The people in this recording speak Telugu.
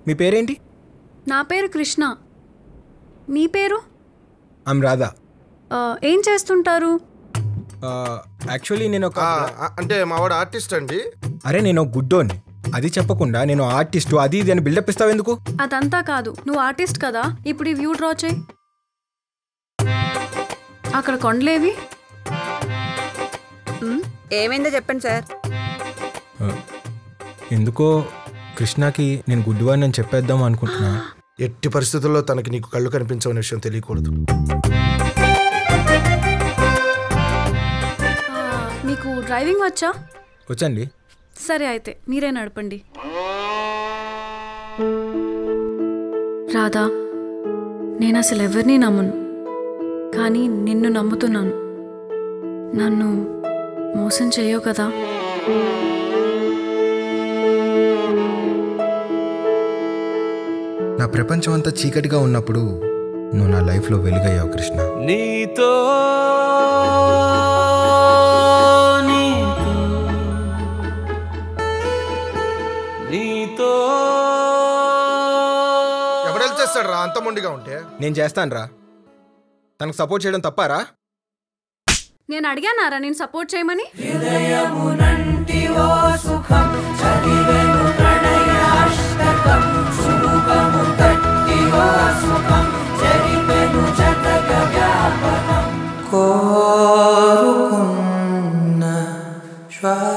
మీ పేరేంటి? నా పేరు కృష్ణ. మీ పేరు? ఐమ్ రాధా. ఏం చేస్తుంటారు? యాక్చువల్లీ నేను ఒక అంటే మావాడు ఆర్టిస్ట్ అండి. అరే నేను గుడ్డోని, అది చెప్పకుండా నేను ఆర్టిస్టు అది ఇది అని బిల్డప్ ఇస్తావు ఎందుకు? అదంతా కాదు, నువ్వు ఆర్టిస్ట్ కదా. ఇప్పుడు ఈ వ్యూ డ్రా చేయి. అక్కడ కొండలేవి? ఏమైందో చెప్పండి సార్. ఎందుకో కృష్ణకి నేను గుడ్డివాడిని అని చెప్పేద్దాం అనుకుంటున్నా. ఎట్టి పరిస్థితుల్లో తనకి నీకు కళ్ళు కనిపించవనే విషయం తెలియకూడదు. మీకు డ్రైవింగ్ వచ్చా? వచ్చండి. సరే అయితే మీరే నడపండి. రాధా, నేను అసలు ఎవరిని నమ్మను, కానీ నిన్ను నమ్ముతున్నాను. నన్ను మోసం చేయవు కదా? నా ప్రపంచం అంతా చీకటిగా ఉన్నప్పుడు నువ్వు నా లైఫ్లో వెలుగయ్యావు కృష్ణ. నీతో ఎవడెళ్ళి చేస్తాడు రా అంత మొండిగా ఉంటే? నేను చేస్తాను రా. తనకు సపోర్ట్ చేయడం తప్పారా? నేను అడిగానారా నేను సపోర్ట్ చేయమని? కోరుకున్న శ్వాస